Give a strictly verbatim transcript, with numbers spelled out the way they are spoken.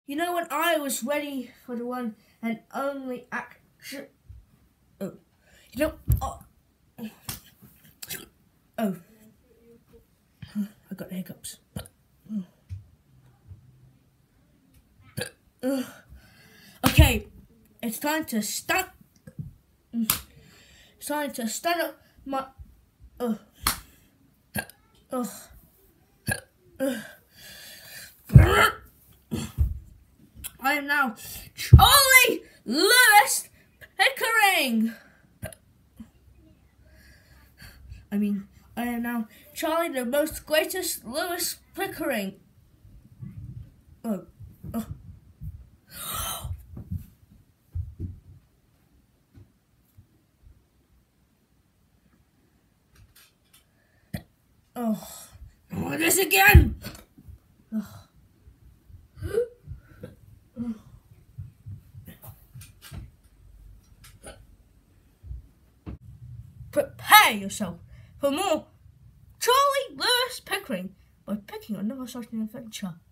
You know when I was ready for the one and only action. Oh, you know. Oh, oh. I got the hiccups. Okay, it's time to stand. It's time to stand up my. Uh, uh, uh. I am now Charlie Lewis Pickering. I mean, I am now Charlie, the most greatest Lewis Pickering. Oh, oh. Oh, I want this again. Oh. Prepare yourself for more Charlie Lewis Pickering by picking another exciting adventure.